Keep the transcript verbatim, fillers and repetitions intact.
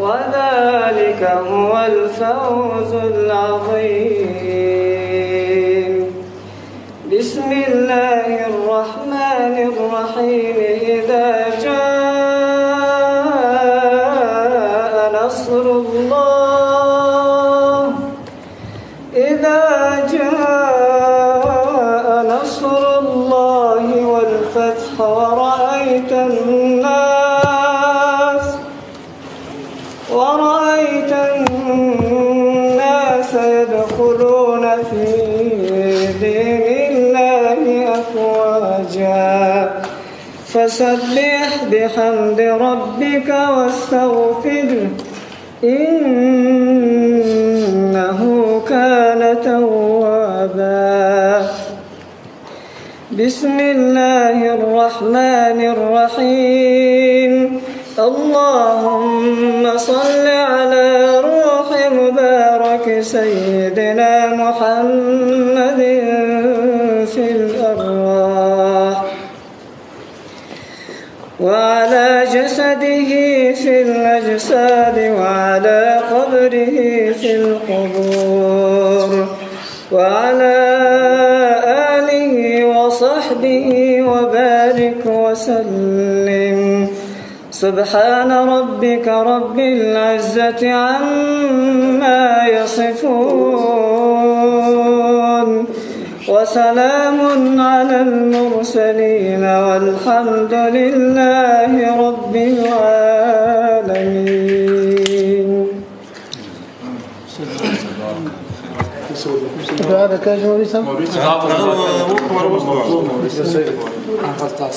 وذلك هو الفوز العظيم. بسم الله الرحمن الرحيم. إذا جاء نصر الله إذا جاء نصر الله والفتح ورأيت الناس ورأيت الناس يدخلون في دين الله أفواجا فسبح بحمد ربك واستغفره إنه كان توابا. بسم الله الرحمن الرحيم. اللهم صل على روح مبارك سيدنا محمد في الأرواح وعلى جسده في الأجساد وعلى قبره في القبور وعلى آله وصحبه وبارك وسلم. سبحان ربك رب العزة عما يصفون وسلام على المرسلين والحمد لله رب العالمين. هذا كاجو